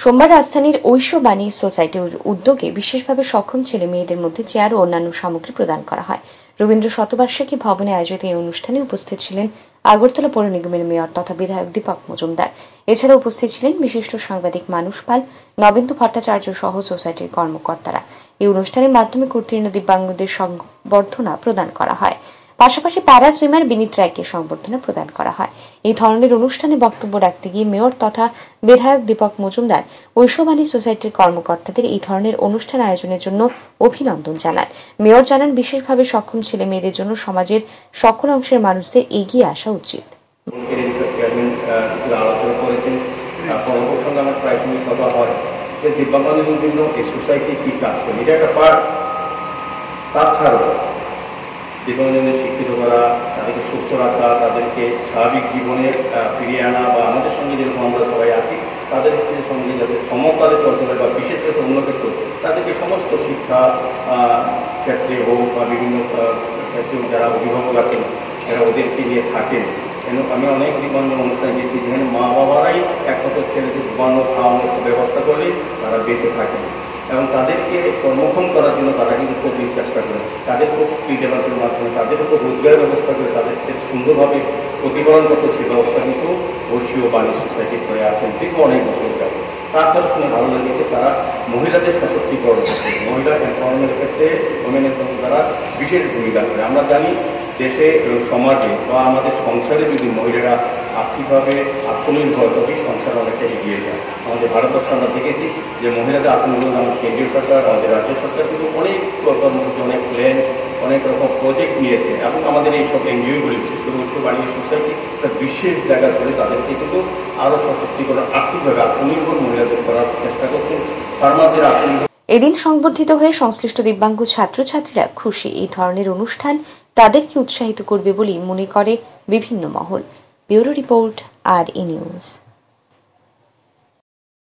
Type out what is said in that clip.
সোমবার রাজধানীর ঐশ্ববাণী সোসাইটির উদ্যোগে বিশেষভাবে সক্ষম ছেলে মেয়েদের মধ্যে চেয়ার ও অন্যান্য সামগ্রী প্রদান করা হয়। রবীন্দ্র শতবার্ষিকী ভবনে আয়োজিত এই অনুষ্ঠানে উপস্থিত ছিলেন আগরতলা পৌর নিগমের মেয়র তথা বিধায়ক দীপক মজুমদার। এছাড়া উপস্থিত ছিলেন বিশিষ্ট সাংবাদিক মানুষ পাল, নবেন্দু ভট্টাচার্য সহ সোসাইটির কর্মকর্তারা। এই অনুষ্ঠানে মাধ্যমিক উত্তীর্ণ দিব্যাঙ্গদের সংবর্ধনা প্রদান করা হয়। পাশাপাশি প্যারা সুইমার বিনীত রায়কে সংবর্ধনা প্রদান করা হয়। এই ধরনের অনুষ্ঠানে বক্তব্য রাখতে গিয়ে মেয়র তথা বিধায়ক দীপক মজুমদার ঐশ্ববাণী সোসাইটির কর্মকর্তাদের এই ধরনের অনুষ্ঠান আয়োজনের জন্য অভিনন্দন জানান। মেয়র জানান, বিশেষভাবে সক্ষম ছেলে মেয়েদের জন্য সমাজের সকল অংশের মানুষদের এগিয়ে আসা উচিত। দিব্যাঙ্গজনদের শিক্ষিত করা, তাদেরকে সুস্থ রাখা, তাদেরকে স্বাভাবিক জীবনে ফিরিয়ে আনা বা আমাদের সঙ্গে যেরকম আমরা সবাই আছি তাদের সঙ্গে যাতে সমতালে চলতে পারে বা বিশেষ করে উন্নত করতে, তাদেরকে সমস্ত শিক্ষা ক্ষেত্রে হোক বা বিভিন্ন ক্ষেত্রে যারা অভিভাবক আছেন যারা ওদেরকে নিয়ে থাকেন। কেন আমি অনেক দিব্যাঙ্গন অনুষ্ঠানে গেছি যেখানে মা বাবারাই একমাত্র ছেলেদের দিব্যাঙ্গ খাওয়ানোর ব্যবস্থা করলেই তারা বেঁচে থাকেন এবং তাদেরকে কর্মক্ষম করার জন্য তারা কিন্তু প্রতিদিন চেষ্টা করে, তাদের উপর স্কিল ডেভেলপমেন্টের মাধ্যমে তাদের উপর রোজগারের ব্যবস্থা করে তাদেরকে সুন্দরভাবে প্রতিপালন করতে সে ব্যবস্থা কিন্তু ঐশ্ববাণী সোসাইটি করে আছেন দীর্ঘ অনেক বছর যাবে। তাছাড়া শুনে ভালো লেগেছে তারা মহিলাদের সশক্তিকরণ করছে, মহিলা এম্পাওয়ারমেন্টের ক্ষেত্রে ওমেনের তারা বিশেষ ভূমিকা করে। আমরা জানি দেশে এবং সমাজে বা আমাদের সংসারে যদি মহিলারা আর্থিকভাবে আত্মনির্ভর তবেই সংসার অনেকটা এগিয়ে যায়। আমাদের ভারতবর্ষে আমরা দেখেছি যে মহিলাদের আত্মনির্ভর আমাদের কেন্দ্রীয় সরকার, আমাদের রাজ্য সরকার কিন্তু অনেক কর্মসূচি, অনেক প্ল্যান, অনেক রকম প্রজেক্ট নিয়েছে এবং আমাদের এই সব এনজিওগুলি বিশেষ করে ঐশ্ববাণী সোসাইটি একটা বিশেষ জায়গা করে তাদেরকে কিন্তু আরও সশক্তিকরণ আর্থিকভাবে আত্মনির্ভর মহিলাদের করার চেষ্টা করছেন। ফার্মারদের আত্মনির্ভর এদিন সংবর্ধিত হয়ে সংশ্লিষ্ট দিব্যাঙ্গ ছাত্রছাত্রীরা খুশি। এই ধরনের অনুষ্ঠান তাদেরকে উৎসাহিত করবে বলেই মনে করে বিভিন্ন মহল। ব্যুরো রিপোর্ট, আর ই নিউজ।